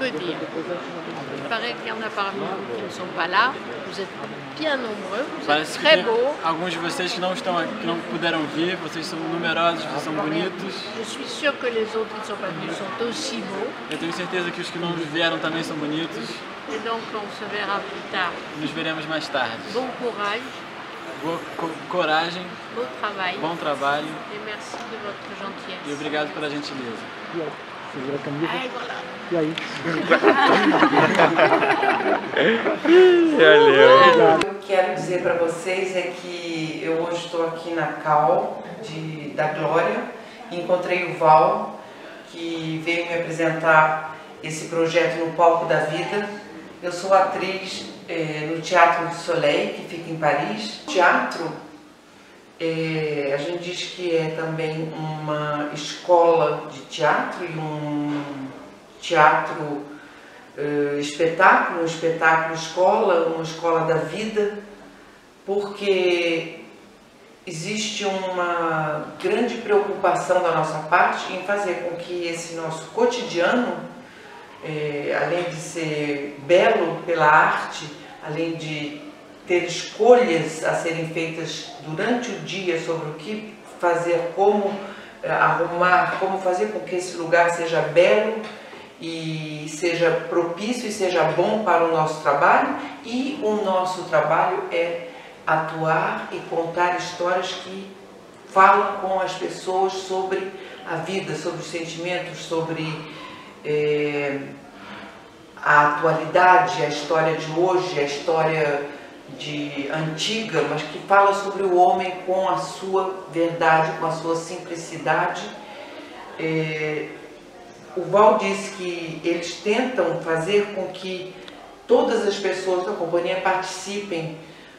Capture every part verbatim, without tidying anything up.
que dire? Il paraît qu'il y en a parmi vous qui ne sont pas là. Vous êtes bien nombreux, vous Parece êtes que très tem beaux. alguns de vocês que não estão aqui, que não puderam vir. Vocês são numerosos, vocês são bonitos. Je suis sûre que les autres qui ne sont pas venus sont aussi beaux. Eu tenho certeza que os que não vieram também são bonitos. Et donc on se verra plus tard. Nos veremos mais tarde. Bon courage, Boa co coragem, beau travail. bom trabalho Et merci de votre gentillesse. e obrigado pela gentileza. Ai, voilà. E aí? O que eu quero dizer para vocês é que eu hoje estou aqui na Cal de, da Glória, encontrei o Val, que veio me apresentar esse projeto no Palco da Vida. Eu sou atriz eh, no Teatro du Soleil, que fica em Paris. Teatro, eh, a gente diz que é também uma escola de teatro e um teatro eh, espetáculo, um espetáculo escola, uma escola da vida, porque existe uma grande preocupação da nossa parte em fazer com que esse nosso cotidiano, É, além de ser belo pela arte, além de ter escolhas a serem feitas durante o dia sobre o que fazer, como é, arrumar, como fazer com que esse lugar seja belo e seja propício e seja bom para o nosso trabalho, e o nosso trabalho é atuar e contar histórias que falam com as pessoas sobre a vida, sobre os sentimentos, sobre É, a atualidade, a história de hoje, a história de antiga, mas que fala sobre o homem com a sua verdade, com a sua simplicidade. É, o Val disse que eles tentam fazer com que todas as pessoas da companhia participem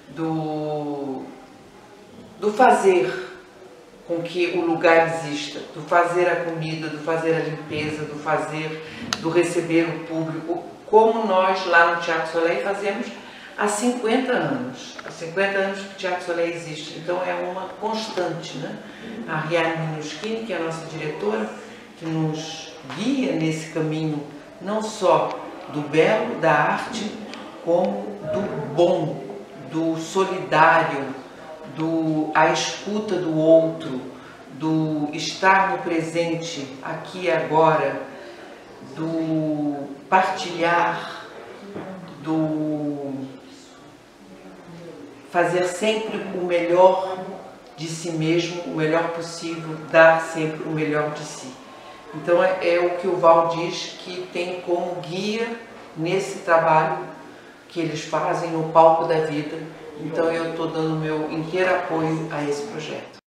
do, do fazer com que o lugar exista, do fazer a comida, do fazer a limpeza, do fazer, do receber o público, como nós lá no Teatro Soleil fazemos há cinquenta anos. Há cinquenta anos que o Teatro Soleil existe, então é uma constante, né? A Ariane Minuschini, que é a nossa diretora, que nos guia nesse caminho, não só do belo, da arte, como do bom, do solidário, do a escuta do outro, do estar no presente, aqui e agora, do partilhar, do fazer sempre o melhor de si mesmo, o melhor possível, dar sempre o melhor de si. Então é, é o que o Val diz que tem como guia nesse trabalho que eles fazem no Palco da Vida. Então eu estou dando meu inteiro apoio a esse projeto.